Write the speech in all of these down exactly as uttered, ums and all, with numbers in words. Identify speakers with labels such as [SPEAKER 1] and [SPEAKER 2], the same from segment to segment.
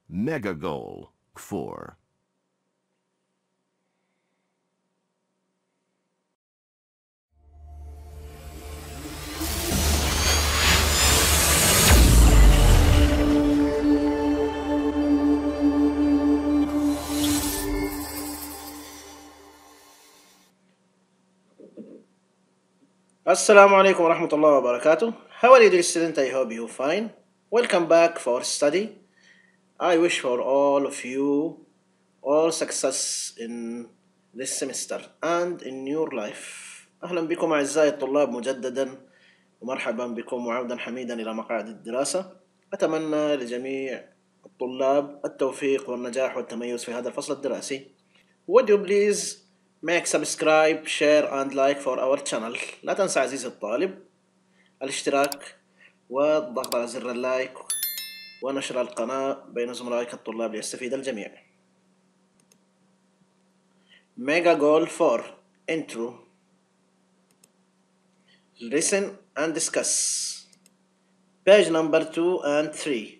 [SPEAKER 1] Mega Goal four.
[SPEAKER 2] Assalamu alaikum wa rahmatullahi wa barakatuh. How are you, dear student? I hope you're fine. Welcome back for our study. I wish for all of you all success in this semester and in your life. أهلا بكم أعزائي الطلاب مجددا ومرحبا بكم وعودا حميدا إلى مقاعد الدراسة. أتمنى لجميع الطلاب التوفيق والنجاح والتميز في هذا الفصل الدراسي. Would you please make subscribe, share and like for our channel. لا تنسى عزيزي الطالب الاشتراك والضغط على زر اللايك ونشر القناة بين زملائك الطلاب ليستفيد الجميع. Mega Goal four. Intro. Listen and discuss. Page number two and three.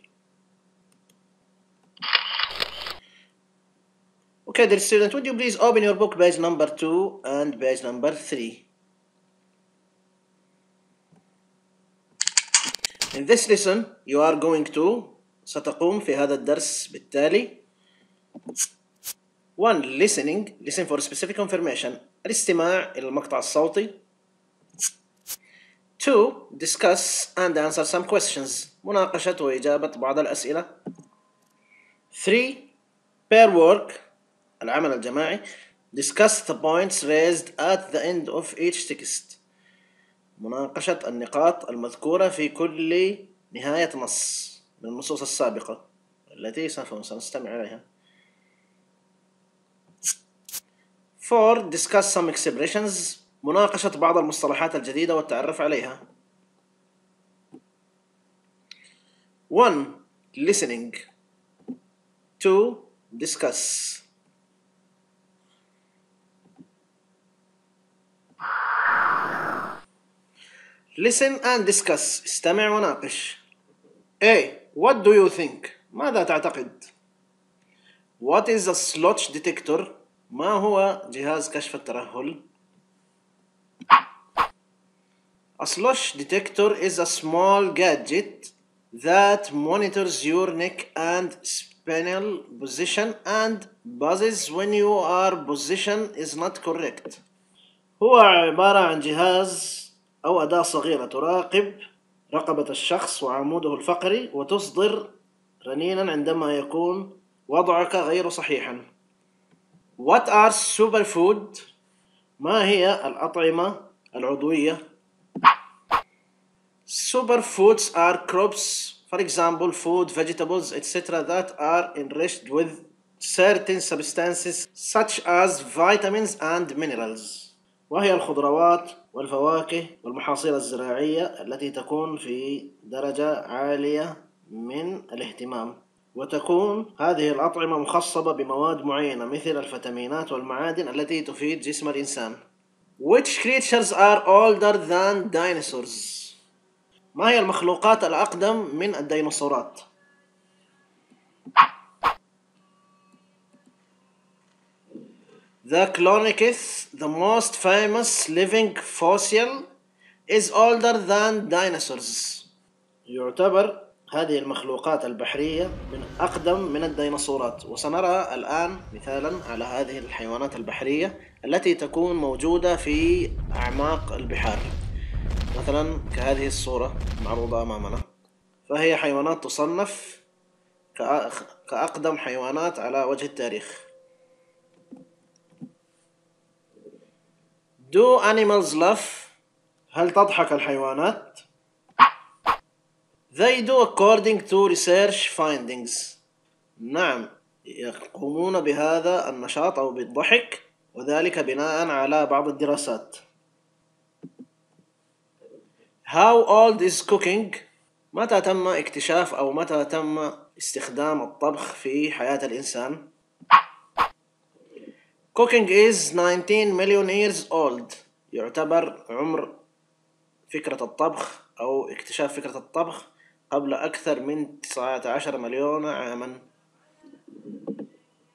[SPEAKER 2] Okay, dear student, would you please open your book page number two and page number three. In this lesson, you are going to ستقوم في هذا الدرس بالتالي one. Listening. Listen for specific information. الاستماع إلى المقطع الصوتي. two. Discuss and answer some questions. مناقشة وإجابة بعض الأسئلة. three. Pair work. العمل الجماعي. Discuss the points raised at the end of each text. مناقشة النقاط المذكورة في كل نهاية نص من النصوص السابقة التي سوف سنستمع إليها. four. Discuss some expressions. مناقشة بعض المصطلحات الجديدة والتعرف عليها. one. Listening. two. Discuss. Listen and discuss. استمع وناقش. A. What do you think? ماذا تعتقد؟ What is a sludge detector? ما هو جهاز كشف الترهل؟ A sludge detector is a small gadget that monitors your neck and spinal position and buzzes when your position is not correct. هو عبارة عن جهاز أو أداة صغيرة تراقب رقبة الشخص وعموده الفقري وتصدر رنينا عندما يكون وضعك غير صحيحا. What are superfood? ما هي الأطعمة العضوية؟ Superfoods are crops, for example food, vegetables, et cetera that are enriched with certain substances such as vitamins and minerals. وهي الخضروات والفواكه والمحاصيل الزراعية التي تكون في درجة عالية من الاهتمام، وتكون هذه الأطعمة مخصبة بمواد معينة مثل الفيتامينات والمعادن التي تفيد جسم الإنسان. Which creatures are older than dinosaurs? ما هي المخلوقات الأقدم من الديناصورات؟ The Clonicus, the most famous living fossil, is older than dinosaurs. يعتبر هذه المخلوقات البحرية من أقدم من الديناصورات، وسنرى الآن مثالا على هذه الحيوانات البحرية التي تكون موجودة في أعماق البحار، مثلا كهذه الصورة معروضة أمامنا، فهي حيوانات تصنف كأقدم حيوانات على وجه التاريخ. Do animals laugh? هل تضحك الحيوانات؟ They do according to research findings. نعم، يقومون بهذا النشاط أو بالضحك وذلك بناء على بعض الدراسات. How old is cooking? متى تم اكتشاف أو متى تم استخدام الطبخ في حياة الإنسان؟ Cooking is nineteen million years old. يعتبر عمر فكرة الطبخ أو اكتشاف فكرة الطبخ قبل أكثر من تسعة عشر مليون عاما.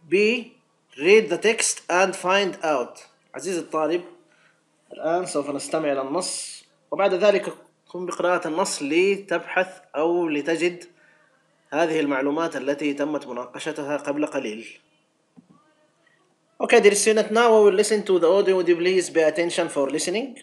[SPEAKER 2] B. Read the text and find out. عزيزي الطالب، الآن سوف نستمع إلى النص وبعد ذلك قم بقراءة النص لتبحث أو لتجد هذه المعلومات التي تمت مناقشتها قبل قليل. Okay, dear student, now we will listen to the audio. Would you please pay attention for listening?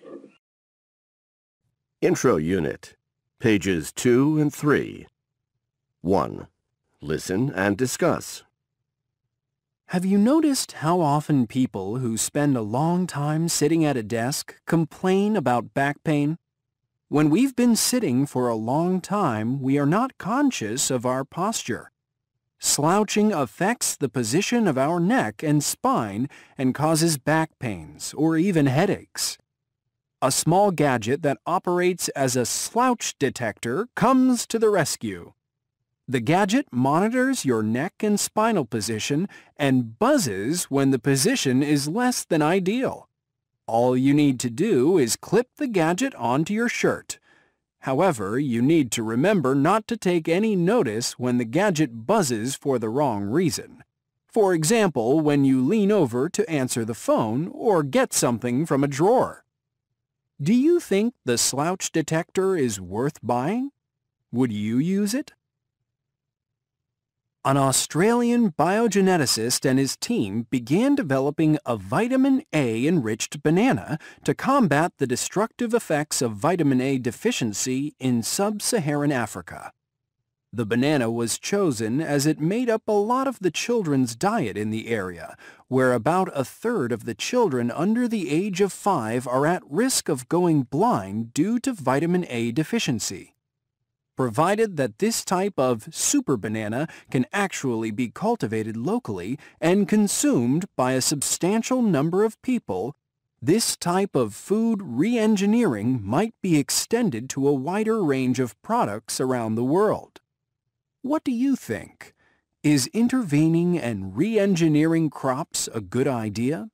[SPEAKER 1] Intro Unit, pages two and three. one. Listen and discuss.
[SPEAKER 3] Have you noticed how often people who spend a long time sitting at a desk complain about back pain? When we've been sitting for a long time, we are not conscious of our posture. Slouching affects the position of our neck and spine and causes back pains or even headaches. A small gadget that operates as a slouch detector comes to the rescue. The gadget monitors your neck and spinal position and buzzes when the position is less than ideal. All you need to do is clip the gadget onto your shirt. However, you need to remember not to take any notice when the gadget buzzes for the wrong reason. For example, when you lean over to answer the phone or get something from a drawer. Do you think the slouch detector is worth buying? Would you use it? An Australian biogeneticist and his team began developing a vitamin A-enriched banana to combat the destructive effects of vitamin A deficiency in sub-Saharan Africa. The banana was chosen as it made up a lot of the children's diet in the area, where about a third of the children under the age of five are at risk of going blind due to vitamin A deficiency. Provided that this type of super banana can actually be cultivated locally and consumed by a substantial number of people, this type of food re-engineering might be extended to a wider range of products around the world. What do you think? Is intervening and re-engineering crops a good idea?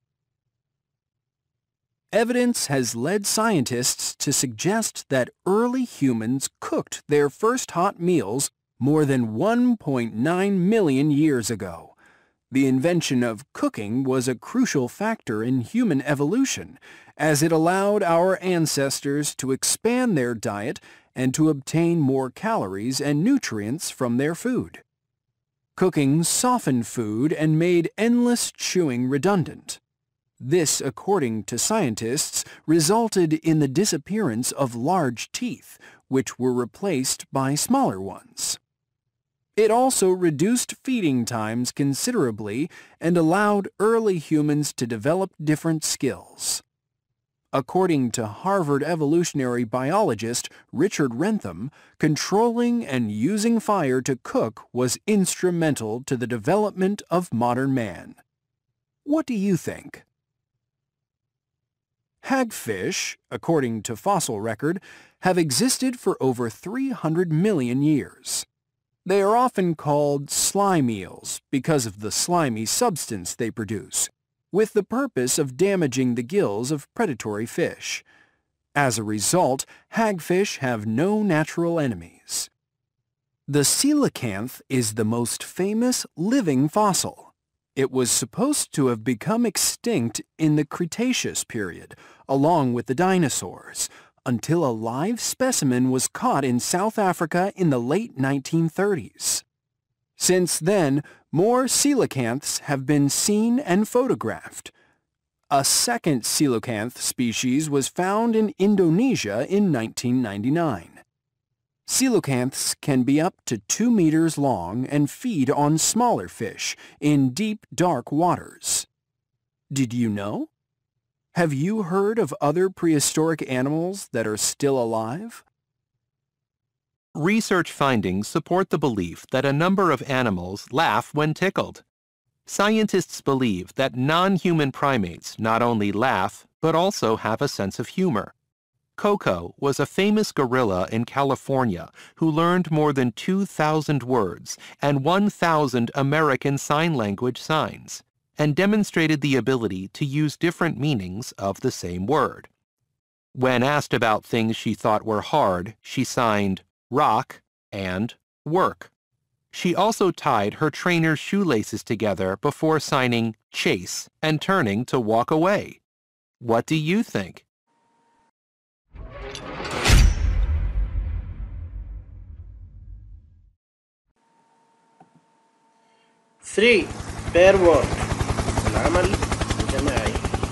[SPEAKER 3] Evidence has led scientists to suggest that early humans cooked their first hot meals more than one point nine million years ago. The invention of cooking was a crucial factor in human evolution, as it allowed our ancestors to expand their diet and to obtain more calories and nutrients from their food. Cooking softened food and made endless chewing redundant. This, according to scientists, resulted in the disappearance of large teeth, which were replaced by smaller ones. It also reduced feeding times considerably and allowed early humans to develop different skills. According to Harvard evolutionary biologist Richard Wrentham, controlling and using fire to cook was instrumental to the development of modern man. What do you think? Hagfish, according to fossil record, have existed for over three hundred million years. They are often called slime eels because of the slimy substance they produce, with the purpose of damaging the gills of predatory fish. As a result, hagfish have no natural enemies. The coelacanth is the most famous living fossil. It was supposed to have become extinct in the Cretaceous period, along with the dinosaurs, until a live specimen was caught in South Africa in the late nineteen thirties. Since then, more coelacanths have been seen and photographed. A second coelacanth species was found in Indonesia in nineteen ninety-nine. Coelacanths can be up to two meters long and feed on smaller fish in deep, dark waters. Did you know? Have you heard of other prehistoric animals that are still alive?
[SPEAKER 4] Research findings support the belief that a number of animals laugh when tickled. Scientists believe that non-human primates not only laugh, but also have a sense of humor. Coco was a famous gorilla in California who learned more than two thousand words and one thousand American Sign Language signs, and demonstrated the ability to use different meanings of the same word. When asked about things she thought were hard, she signed rock and work. She also tied her trainer's shoelaces together before signing Chase and turning to walk away. What do you think?
[SPEAKER 2] three. Pair work. العمل الجماعي.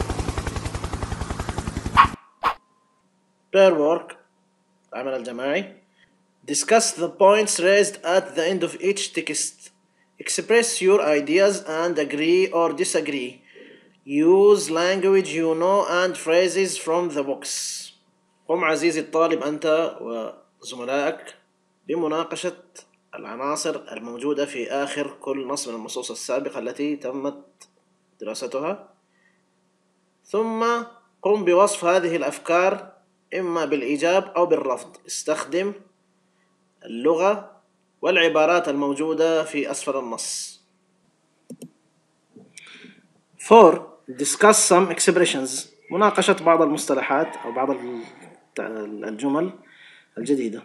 [SPEAKER 2] Pair work. العمل الجماعي. Discuss the points raised at the end of each text. Express your ideas and agree or disagree. Use language you know and phrases from the books. قم عزيزي الطالب أنت وزملائك بمناقشة العناصر الموجودة في آخر كل نص من النصوص السابقة التي تمت دراستها، ثم قم بوصف هذه الأفكار إما بالإيجاب أو بالرفض. استخدم اللغة والعبارات الموجودة في أسفل النص. four. Discuss some expressions. مناقشة بعض المصطلحات أو بعض الجمل الجديدة.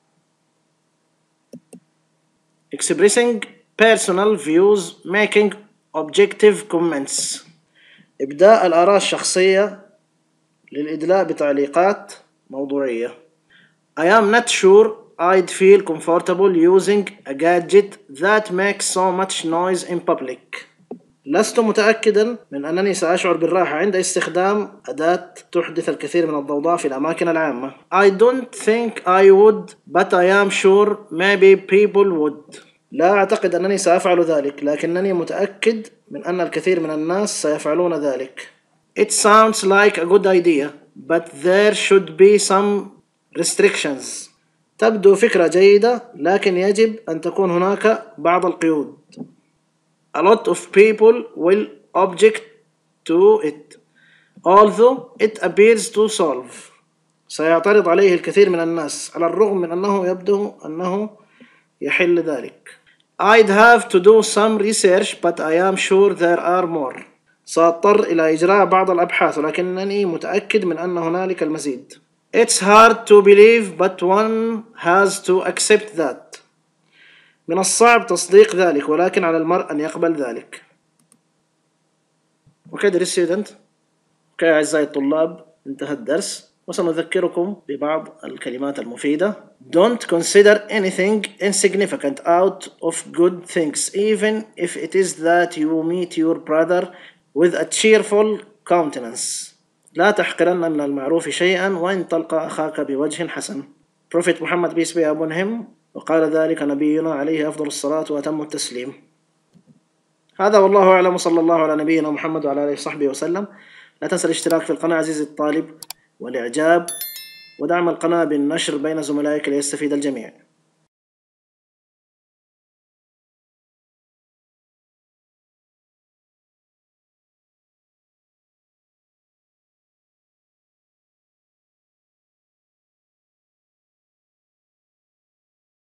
[SPEAKER 2] Expressing personal views, making objective comments. إبداء الآراء الشخصية للإدلاء بتعليقات موضوعية. I am not sure I'd feel comfortable using a gadget that makes so much noise in public. لست متأكدا من أنني سأشعر بالراحة عند استخدام أداة تحدث الكثير من الضوضاء في الأماكن العامة. I don't think I would, but I am sure maybe people would. لا أعتقد أنني سأفعل ذلك، لكنني متأكد من أن الكثير من الناس سيفعلون ذلك. It sounds like a good idea, but there should be some restrictions. تبدو فكرة جيدة، لكن يجب أن تكون هناك بعض القيود. A lot of people will object to it, although it appears to solve. سيعترض عليه الكثير من الناس على الرغم من أنه يبدو أنه يحل ذلك. I'd have to do some research, but I am sure there are more. سأضطر إلى إجراء بعض الأبحاث، ولكنني متأكد من أن هنالك المزيد. It's hard to believe, but one has to accept that. من الصعب تصديق ذلك، ولكن على المرء أن يقبل ذلك. Okay, dear student. Okay, أعزائي الطلاب، انتهى الدرس، وسنذكركم ببعض الكلمات المفيدة. Don't consider anything insignificant out of good things, even if it is that you meet your brother with a cheerful countenance. لا تحقرن من المعروف شيئا وإن تلقى أخاك بوجه حسن. Prophet Muhammad peace be upon him، وقال ذلك نبينا عليه أفضل الصلاة وأتم التسليم. هذا والله أعلم، صلى الله على نبينا محمد وعلى آله وصحبه وسلم. لا تنسى الاشتراك في القناة عزيزي الطالب والإعجاب ودعم القناة بالنشر بين زملائك ليستفيد الجميع.